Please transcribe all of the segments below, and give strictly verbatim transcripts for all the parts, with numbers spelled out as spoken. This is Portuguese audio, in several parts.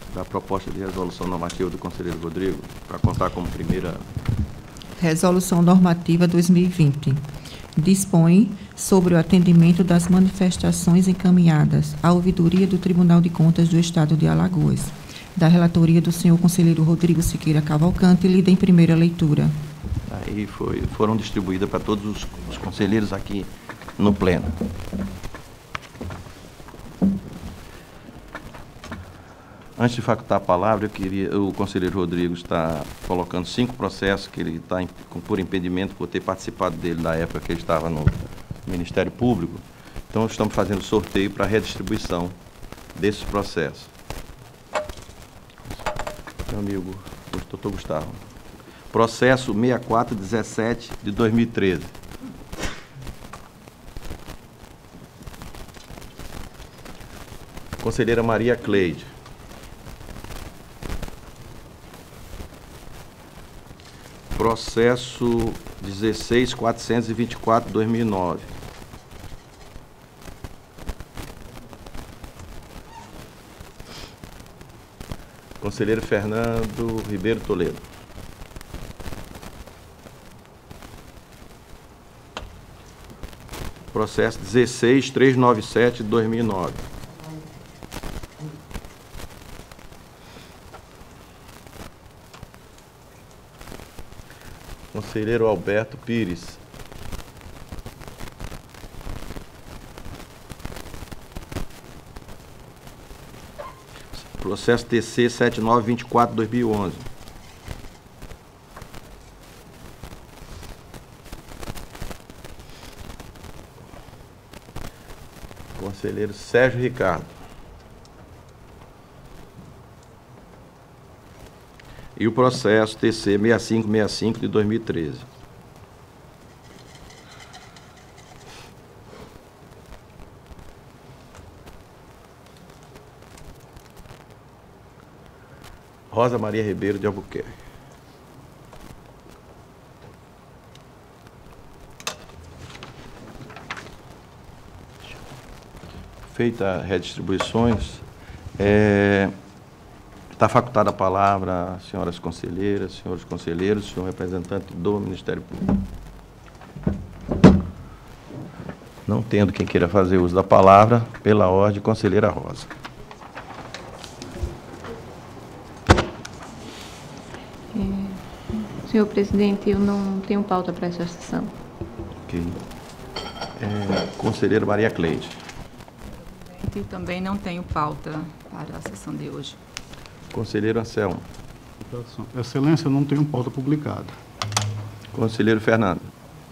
da proposta de resolução normativa do conselheiro Rodrigo, para contar como primeira. Resolução normativa dois mil e vinte. Dispõe sobre o atendimento das manifestações encaminhadas à ouvidoria do Tribunal de Contas do Estado de Alagoas, da relatoria do senhor conselheiro Rodrigo Siqueira Cavalcante, lida em primeira leitura. Aí foi, foram distribuídas para todos os, os conselheiros aqui no pleno. Antes de facultar a palavra, eu queria, o conselheiro Rodrigo está colocando cinco processos que ele está por impedimento por ter participado dele na época que ele estava no Ministério Público. Então, estamos fazendo sorteio para a redistribuição desses processos. Meu amigo, doutor Gustavo. Processo sessenta e quatro dezessete de dois mil e treze. Conselheira Maria Cleide. Processo dezesseis mil quatrocentos e vinte e quatro de dois mil e nove. Conselheiro Fernando Ribeiro Toledo. Processo dezesseis mil trezentos e noventa e sete de dois mil e nove. Conselheiro Alberto Pires. Processo T C sete nove dois quatro de dois mil e onze. Conselheiro Sérgio Ricardo. E o processo T C seis cinco seis cinco de dois mil e treze. Rosa Maria Ribeiro de Albuquerque. Feita a redistribuições, é, está facultada a palavra às senhoras conselheiras, senhores conselheiros, senhor representante do Ministério Público. Não tendo quem queira fazer uso da palavra, pela ordem, conselheira Rosa. Senhor presidente, eu não tenho pauta para essa sessão. Ok. É, conselheira Maria Cleide. Eu também não tenho pauta para a sessão de hoje. Conselheiro Anselmo. Excelência, eu não tenho pauta publicada. Conselheiro Fernando.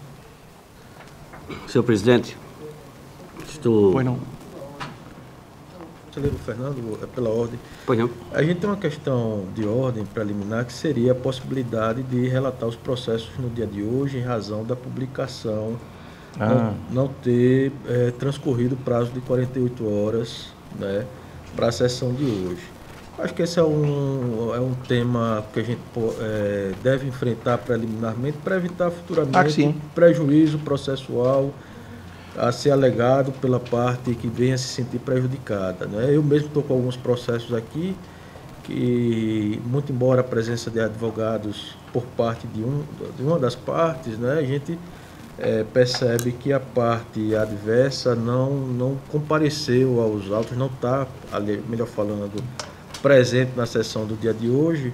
Senhor presidente, estou... Pois não. Conselheiro Fernando, é pela ordem. Pois não. A gente tem uma questão de ordem preliminar que seria a possibilidade de relatar os processos no dia de hoje em razão da publicação Ah. não, não ter é, transcorrido o prazo de quarenta e oito horas, né, para a sessão de hoje. Acho que esse é um, é um tema que a gente é, deve enfrentar preliminarmente para evitar futuramente Ah, sim. prejuízo processual a ser alegado pela parte que venha se sentir prejudicada, né? Eu mesmo estou com alguns processos aqui que, muito embora a presença de advogados por parte de, um, de uma das partes, né, a gente é, percebe que a parte adversa não, não compareceu aos autos, não está, melhor falando, presente na sessão do dia de hoje.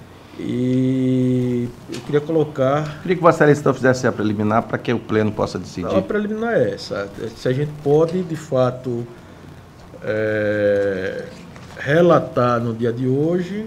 E eu queria colocar... Queria que Vossa Excelência fizesse a preliminar para que o pleno possa decidir. Não, a preliminar é essa. Se a gente pode, de fato, é, relatar no dia de hoje,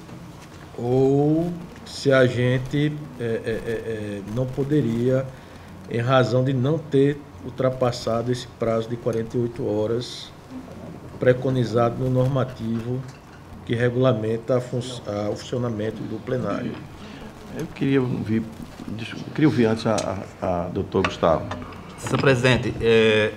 ou se a gente é, é, é, não poderia, em razão de não ter ultrapassado esse prazo de quarenta e oito horas preconizado no normativo que regulamenta a fun a, o funcionamento do plenário. Eu queria ouvir, eu queria ouvir antes a, a, a doutor Gustavo. Senhor presidente, é,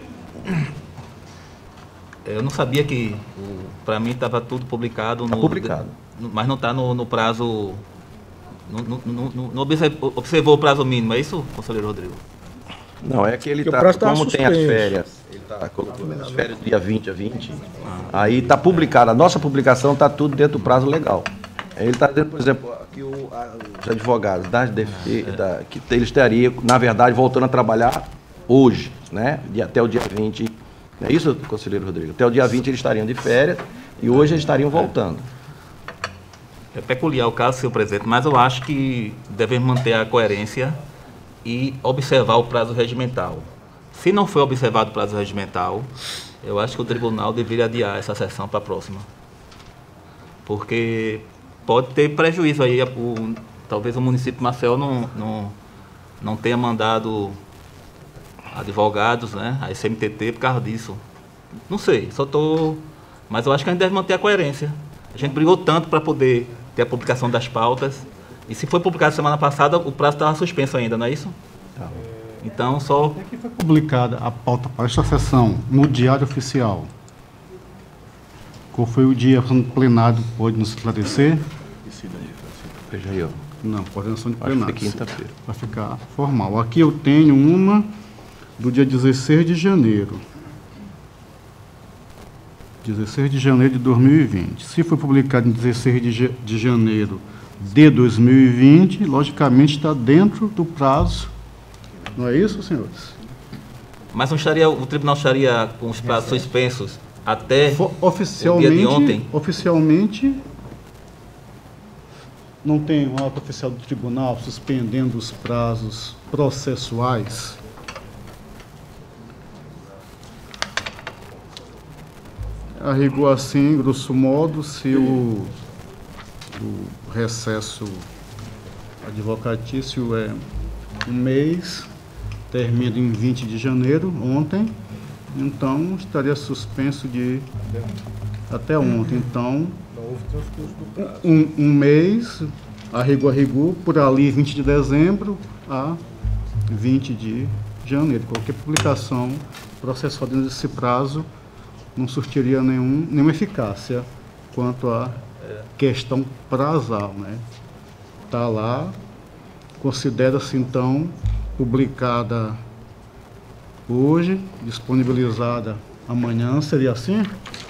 eu não sabia que, para mim, estava tudo publicado. Está no, publicado. No, mas não está no, no prazo, não, não, não, não observou o prazo mínimo, é isso, conselheiro Rodrigo? Não, é que ele Porque o tá, prazo tá como tem as suspenso. férias, ele está colocando as férias do dia vinte a vinte, aí está publicado, a nossa publicação está tudo dentro do prazo legal. Ele está dizendo, por exemplo, que o, a, os advogados das defe, da, que eles estariam, na verdade, voltando a trabalhar hoje, né? De, até o dia vinte. Não é isso, conselheiro Rodrigo? Até o dia vinte eles estariam de férias e hoje eles estariam voltando. É peculiar o caso, senhor presidente, mas eu acho que devemos manter a coerência e observar o prazo regimental. Se não for observado o prazo regimental, eu acho que o tribunal deveria adiar essa sessão para a próxima. Porque pode ter prejuízo aí, o, talvez o município de Maceió não, não, não tenha mandado advogados, né, a S M T T por causa disso. Não sei, só estou... Mas eu acho que a gente deve manter a coerência. A gente brigou tanto para poder ter a publicação das pautas. E se foi publicado semana passada, o prazo estava suspenso ainda, não é isso? Tá. Então, só... É que foi publicada a pauta para esta sessão no Diário Oficial. Qual foi o dia plenário? Pode nos esclarecer? Veja aí, ó. Não, coordenação de Acho que plenário. foi quinta-feira. Para ficar formal. Aqui eu tenho uma do dia dezesseis de janeiro. dezesseis de janeiro de dois mil e vinte. Se foi publicado em dezesseis de, ja- de janeiro de dois mil e vinte, logicamente está dentro do prazo. Não é isso, senhores? Mas não estaria, o tribunal estaria com os prazos suspensos até Fo- o Oficialmente, dia de ontem? oficialmente, não tem uma nota oficial do tribunal suspendendo os prazos processuais? A rigor assim, grosso modo, se o, o recesso advocatício é um mês, termina em vinte de janeiro, ontem, então estaria suspenso de até ontem. Então, Não houve transcurso do prazo. um, um mês, a rigor a rigor, por ali vinte de dezembro a vinte de janeiro. Qualquer publicação processual dentro desse prazo não surtiria nenhum, nenhuma eficácia quanto à questão prazal, né? Está lá, considera-se então publicada hoje, disponibilizada amanhã, seria assim?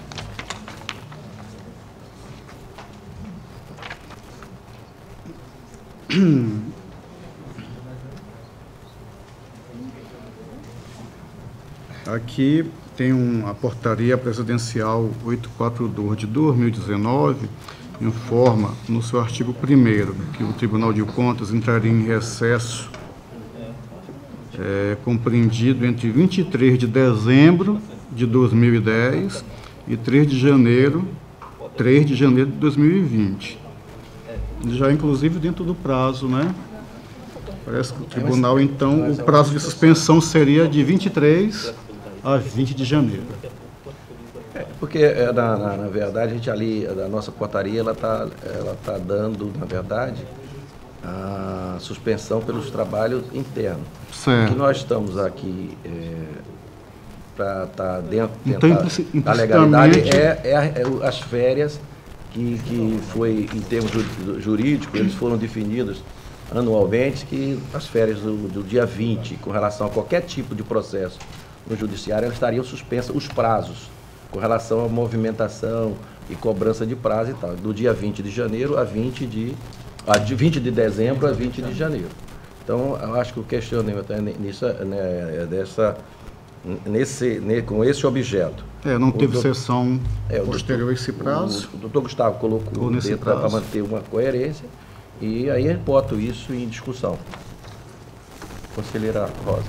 Aqui tem um, a portaria presidencial oitocentos e quarenta e dois de dois mil e dezenove, informa no seu artigo primeiro que o Tribunal de Contas entraria em recesso é, compreendido entre vinte e três de dezembro de dois mil e dez e três de janeiro, três de janeiro de dois mil e vinte. Já inclusive dentro do prazo, né? Parece que o tribunal, então, o prazo de suspensão seria de vinte e três a vinte de janeiro. É, porque, é, na, na, na verdade, a gente ali, a nossa portaria, ela está ela tá dando, na verdade, a suspensão pelos trabalhos internos. O que Certo. nós estamos aqui é, para estar dentro Então, tentar, implici- da legalidade implicitamente- é, é, a- é o- as férias que, que foi, em termos ju- jurídicos, eles foram definidos anualmente, que as férias do, do dia vinte, com relação a qualquer tipo de processo no judiciário, elas estariam suspensas, os prazos, com relação à movimentação e cobrança de prazo e tal, do dia vinte de janeiro a vinte de, a de vinte de dezembro a vinte de janeiro. Então, eu acho que o questionamento é nisso, né, é dessa, nesse, ne- com esse objeto. É, não O teve doutor- sessão É, o posterior a esse prazo. O, o doutor Gustavo colocou Ou nesse dentro para prazo. manter uma coerência e aí eu boto isso em discussão. Conselheira Rosa.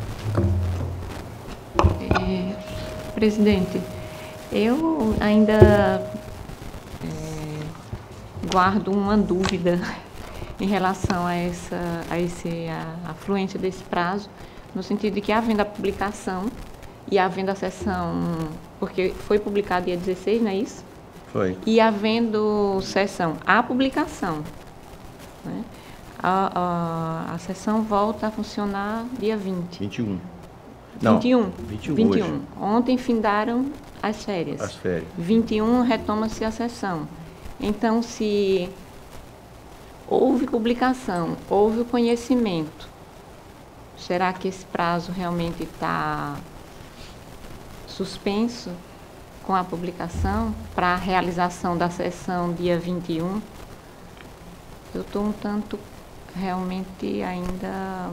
É, presidente, eu ainda é, guardo uma dúvida em relação a essa a esse a, a fluência desse prazo, no sentido de que havendo a publicação e havendo a sessão, porque foi publicado dia dezesseis, não é isso? Foi. E havendo sessão, a publicação, né? A, a, a sessão volta a funcionar dia vinte. vinte e um. Não, vinte e um. vinte e um vinte e hoje. um. Ontem findaram as férias. As férias. vinte e um retoma-se a sessão. Então, se houve publicação, houve o conhecimento será que esse prazo realmente está suspenso com a publicação para a realização da sessão dia vinte e um? Eu estou um tanto realmente ainda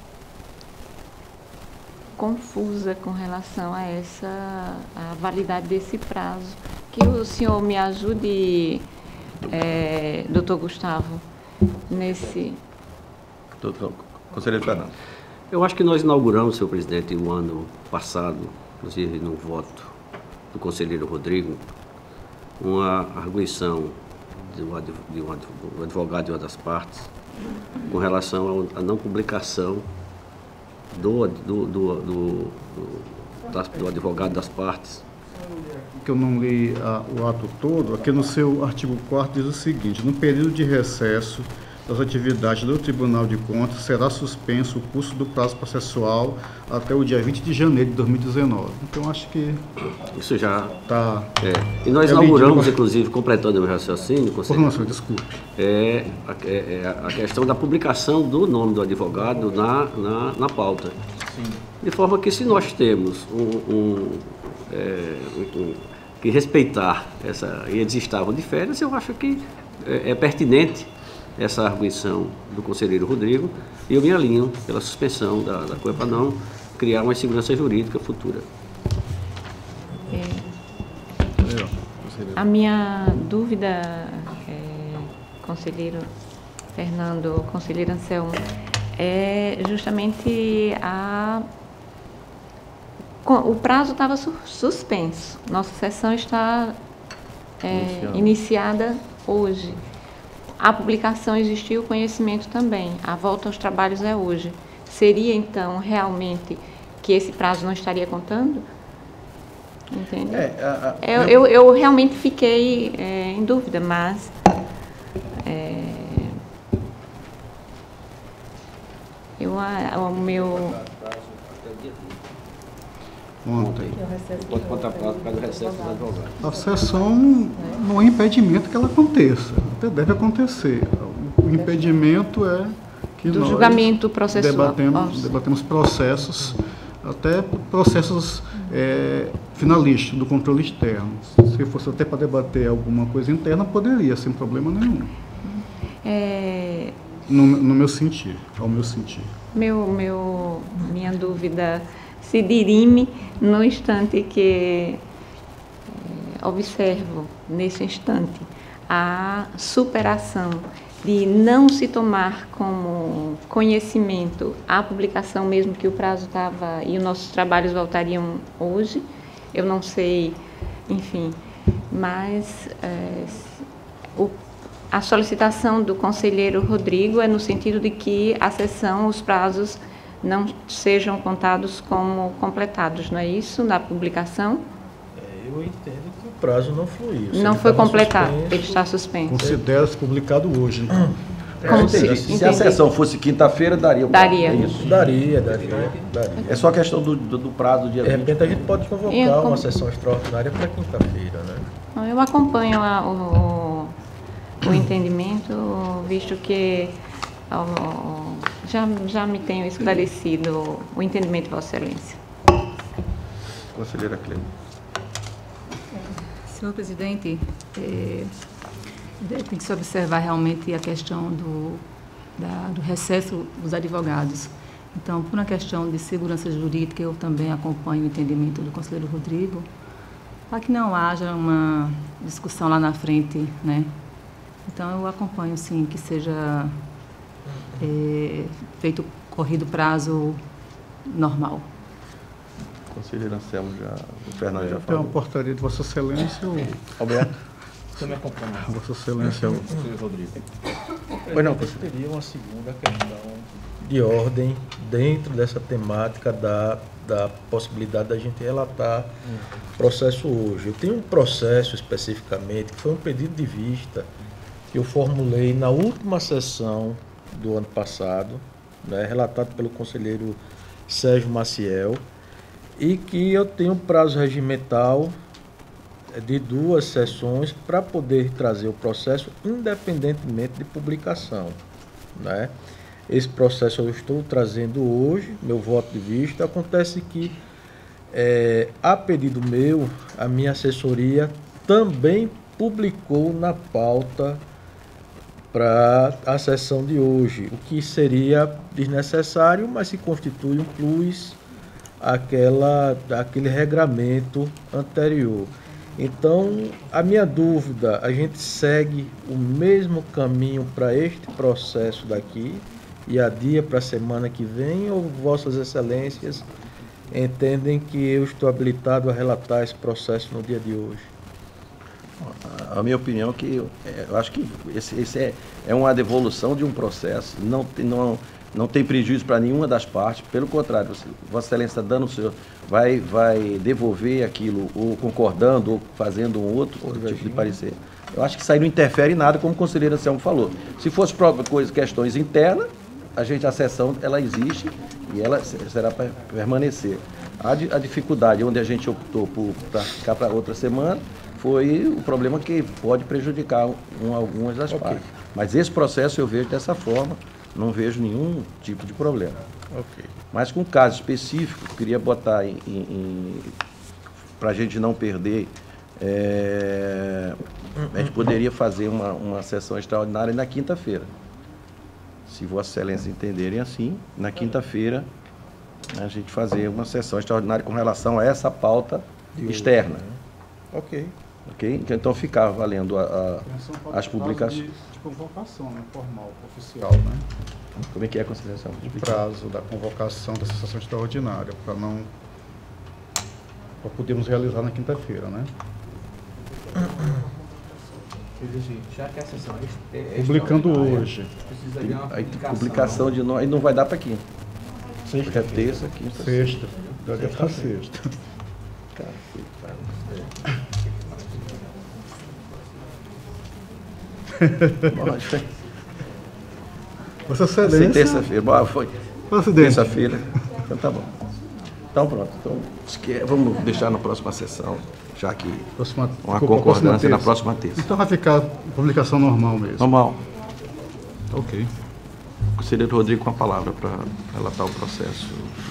confusa com relação a essa a validade desse prazo. Que o senhor me ajude, é, doutor Gustavo, nesse... Doutor Conselheiro Fernando. Eu acho que nós inauguramos, senhor presidente, o ano passado, inclusive no voto do conselheiro Rodrigo, uma arguição de um advogado de uma das partes com relação à não publicação do, do, do, do, do, do advogado das partes. Que eu não li a, o ato todo, aqui no seu artigo quarto diz o seguinte: no período de recesso das atividades do Tribunal de Contas, será suspenso o curso do prazo processual até o dia vinte de janeiro de dois mil e dezenove. Então, acho que... Isso já está... É. E nós é inauguramos, medido, inclusive, completando o meu raciocínio... Por favor, desculpe. É a, é a questão da publicação do nome do advogado na, na, na pauta. Sim. De forma que, se nós temos um... um, é, um que respeitar essa... e eles estavam de férias, eu acho que é, é pertinente essa arguição do conselheiro Rodrigo, e eu me alinho pela suspensão da, da coisa para não criar uma insegurança jurídica futura. É, a minha dúvida, é, conselheiro Fernando, conselheiro Anselmo, é justamente a... o prazo estava suspenso, nossa sessão está é, iniciada hoje. A publicação existiu, o conhecimento também. A volta aos trabalhos é hoje. Seria, então, realmente que esse prazo não estaria contando? Entende? É, a, a, eu, eu, eu realmente fiquei é, em dúvida, mas... É, eu, a, o meu... Ontem. Pode contar prazo para o recesso dos advogados. A sessão não é impedimento que ela aconteça, até deve acontecer. O impedimento é que do nós julgamento processual. Debatemos, debatemos processos, até processos é, finalistas do controle externo. Se fosse até para debater alguma coisa interna, poderia, sem problema nenhum. É... No, no meu sentir, ao meu sentir. Meu, meu, minha dúvida se dirime no instante que é, observo, nesse instante, a superação de não se tomar como conhecimento a publicação, mesmo que o prazo estava e os nossos trabalhos voltariam hoje. Eu não sei, enfim, mas é, o, a solicitação do conselheiro Rodrigo é no sentido de que a sessão, os prazos não sejam contados como completados, não é isso, na publicação? É, eu entendo que o prazo não fluiu. Não foi completado, ele está suspenso. Considera-se publicado hoje. Então. Como se, se, se a sessão fosse quinta-feira, daria o prazo. Daria. É isso? Daria, daria, daria. É só a questão do, do, do prazo dia De vinte. repente a gente pode convocar Eu, uma sessão extraordinária para quinta-feira, né? Eu acompanho a, o, o entendimento, visto que ó, já, já me tenho esclarecido o entendimento de Vossa Excelência. Conselheira Cleide. Senhor presidente, é, tem que se observar realmente a questão do, da, do recesso dos advogados. Então, por uma questão de segurança jurídica, eu também acompanho o entendimento do conselheiro Rodrigo, para que não haja uma discussão lá na frente, né? Então, eu acompanho, sim, que seja é, feito corrido prazo normal. Conselheiro Anselmo, já, o Fernando já Tem falou. uma portaria de Vossa Excelência. O... Alberto. Você me acompanha. Vossa Excelência. O Conselheiro Rodrigo. Pois não, eu teria uma segunda questão de ordem dentro dessa temática da, da possibilidade da gente relatar processo hoje. Eu tenho um processo especificamente, que foi um pedido de vista que eu formulei na última sessão do ano passado, né, relatado pelo conselheiro Sérgio Maciel, e que eu tenho um prazo regimental de duas sessões para poder trazer o processo independentemente de publicação, né? esse processo eu estou trazendo hoje, meu voto de vista. Acontece que, é, a pedido meu, a minha assessoria também publicou na pauta para a sessão de hoje, o que seria desnecessário, mas se constitui um plus àquela, àquele regramento anterior. Então, a minha dúvida, a gente segue o mesmo caminho para este processo daqui e adia para a semana que vem, ou Vossas Excelências entendem que eu estou habilitado a relatar esse processo no dia de hoje? A minha opinião é que eu, eu acho que esse, esse é, é uma devolução de um processo, não, tem- não, não tem prejuízo para nenhuma das partes, pelo contrário, você, Vossa Excelência está dando o seu, vai, vai devolver aquilo, ou concordando, ou fazendo um outro tipo de parecer. Eu acho que isso aí não interfere em nada, como o conselheiro Anselmo falou. Se fosse própria coisa, questões internas, a gente, a sessão, ela existe e ela será para permanecer. A, di- a dificuldade, onde a gente optou por pra ficar para outra semana, foi o problema que pode prejudicar um, algumas das Ok. partes. Mas esse processo eu vejo dessa forma, não vejo nenhum tipo de problema. Ok. Mas com caso específico, eu queria botar em, para a gente não perder, é, a gente poderia fazer uma, uma sessão extraordinária na quinta-feira. Se Vossa Excelência entenderem assim, na quinta-feira a gente fazer uma sessão extraordinária com relação a essa pauta externa. Ok. Ok? Então ficava valendo a, a- as publicações. De, de convocação, né, formal, oficial, né? Como é que é a consideração? De prazo da convocação da sessão extraordinária, para não... para podermos realizar na quinta-feira, né? Já que a sessão é, é Publicando extraordinária, hoje. precisa de uma Aí, publicação. publicação de nós não vai dar para quinta. Porque é terça, quinta. Sexta. Deve estar sexta. Cara, Bom, foi- Vossa Foi Excelência... terça-feira. Bom, foi Presidente. terça-feira. Então tá bom. Então pronto. Então, esque- vamos deixar na próxima sessão, já que Próxima, uma próxima concordância na terça. próxima terça. Então vai ficar publicação normal mesmo. Normal. Ok. O conselheiro Rodrigo com a palavra para relatar o processo.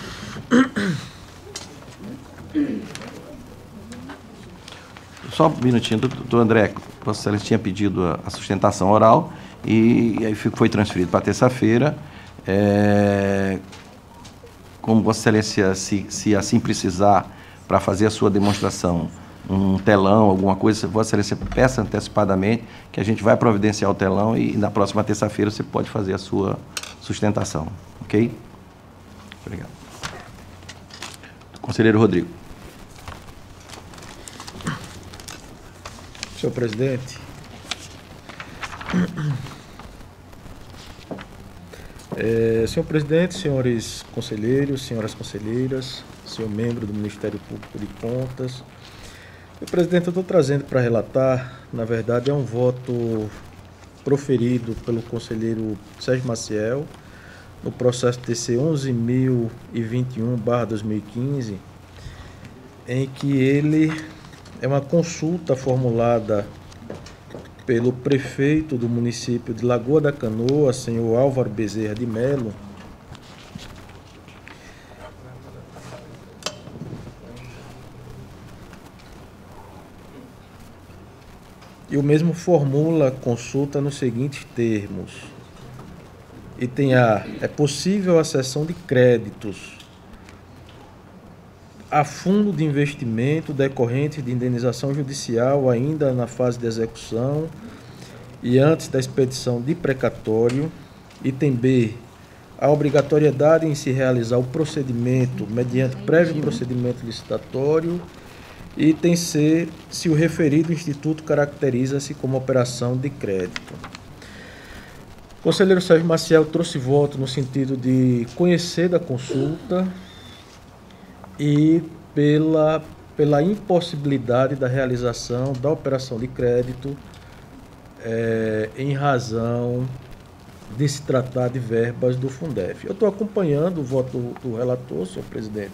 Só um minutinho, doutor André, Vossa Excelência tinha pedido a, a sustentação oral e, e aí fi- foi transferido para terça-feira. É, como Vossa Excelência, se, se assim precisar, para fazer a sua demonstração, um telão, alguma coisa, Vossa Excelência peça antecipadamente, que a gente vai providenciar o telão e na próxima terça-feira você pode fazer a sua sustentação. Ok? Obrigado. Conselheiro Rodrigo. Senhor presidente, é, senhor presidente, senhores conselheiros, senhoras conselheiras, senhor membro do Ministério Público de Contas, senhor presidente, eu estou trazendo para relatar, na verdade, é um voto proferido pelo conselheiro Sérgio Maciel no processo T C onze mil e vinte e um barra dois mil e quinze, em que ele é uma consulta formulada pelo prefeito do município de Lagoa da Canoa, senhor Álvaro Bezerra de Melo, e o mesmo formula a consulta nos seguintes termos. Item A. É possível a cessão de créditos a fundo de investimento decorrente de indenização judicial ainda na fase de execução e antes da expedição de precatório. Item B. A obrigatoriedade em se realizar o procedimento mediante prévio procedimento licitatório. Item C. Se o referido instituto caracteriza-se como operação de crédito. O conselheiro Sérgio Maciel trouxe voto no sentido de conhecer da consulta e pela, pela impossibilidade da realização da operação de crédito é, em razão de se tratar de verbas do Fundef. Eu estou acompanhando o voto do, do relator, senhor presidente,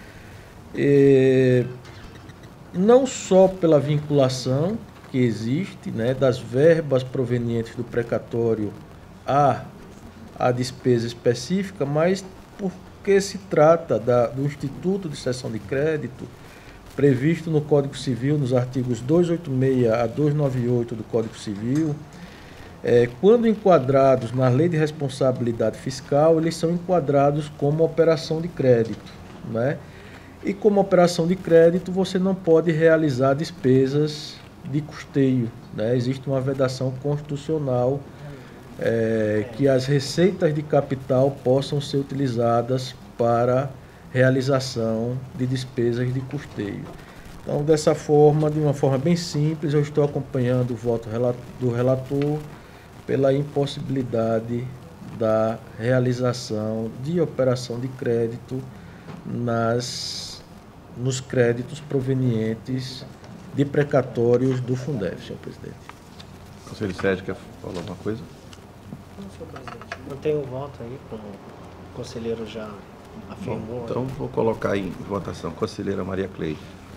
e não só pela vinculação que existe, né, das verbas provenientes do precatório à a despesa específica, mas porque se trata da, do Instituto de Cessão de Crédito, previsto no Código Civil, nos artigos duzentos e oitenta e seis a duzentos e noventa e oito do Código Civil, é, quando enquadrados na Lei de Responsabilidade Fiscal, eles são enquadrados como operação de crédito, né? E como operação de crédito, você não pode realizar despesas de custeio, né? Existe uma vedação constitucional é, que as receitas de capital possam ser utilizadas para realização de despesas de custeio. Então, dessa forma, de uma forma bem simples, eu estou acompanhando o voto do relator pela impossibilidade da realização de operação de crédito nas, nos créditos provenientes de precatórios do Fundef, senhor presidente. Conselheiro Sérgio, quer falar alguma coisa? Não, senhor presidente. Mantém o voto aí, como o conselheiro já afirmou. Bom, então, vou colocar em votação. Conselheira Maria Cleide.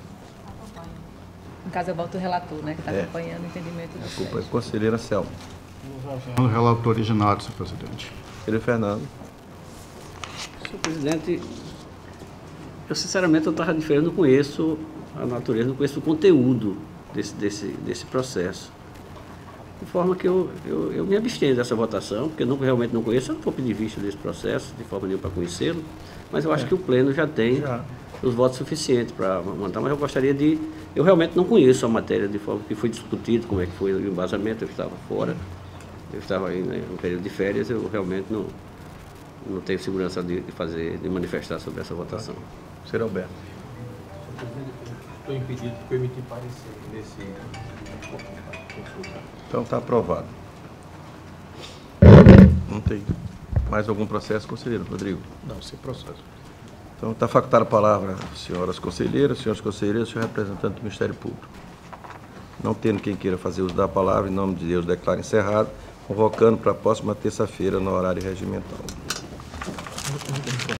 No caso, eu voto o relator, né, que está É. acompanhando o entendimento do Desculpa, Sérgio. conselheira Selma. No relator originário, senhor presidente. Conselheiro Fernando. Senhor presidente, eu sinceramente eu estava diferente, não conheço a natureza, não conheço o conteúdo desse, desse, desse processo. De forma que eu, eu, eu me abstenho dessa votação, porque eu não, realmente não conheço, eu não vou pedir vista desse processo, de forma nenhuma para conhecê-lo, mas eu acho É. que o Pleno já tem Já. os votos suficientes para mandar, mas eu gostaria de... Eu realmente não conheço a matéria de forma que foi discutido, como é que foi o embasamento, eu estava fora, eu estava aí, né, no período de férias, eu realmente não, não tenho segurança de, de fazer, de manifestar sobre essa votação. Conselheiro Alberto. Estou impedido porque eu emiti parecer nesse consulta. Então, está aprovado. Não tem mais algum processo, conselheiro Rodrigo? Não, sem processo. Então, está facultada a palavra, senhoras conselheiras, senhores conselheiros, senhor representante do Ministério Público. Não tendo quem queira fazer uso da palavra, em nome de Deus, declaro encerrado, convocando para a próxima terça-feira, no horário regimental.